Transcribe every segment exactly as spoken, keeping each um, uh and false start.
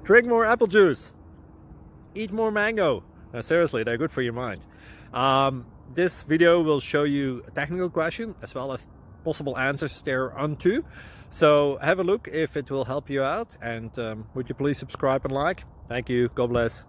Drink more apple juice. Eat more mango. No, seriously, they're good for your mind. Um, this video will show you a technical question as well as possible answers thereunto. So have a look if it will help you out, and um, would you please subscribe and like? Thank you. God bless.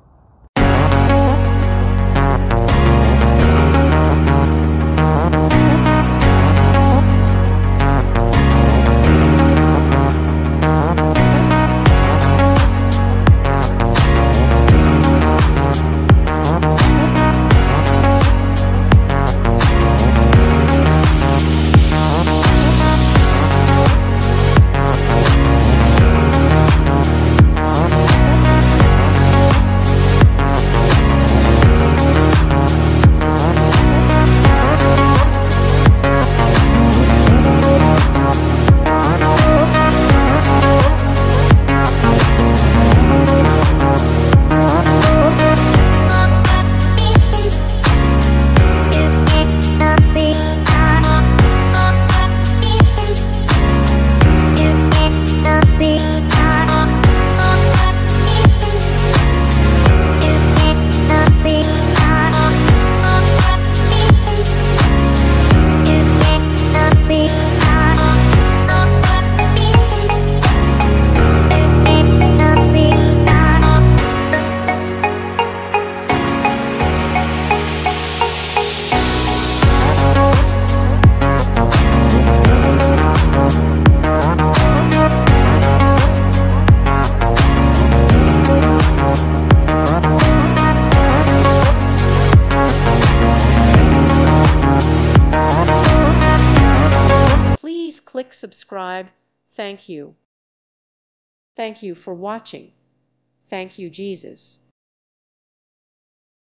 Please click subscribe. Thank you. Thank you for watching. Thank you, Jesus.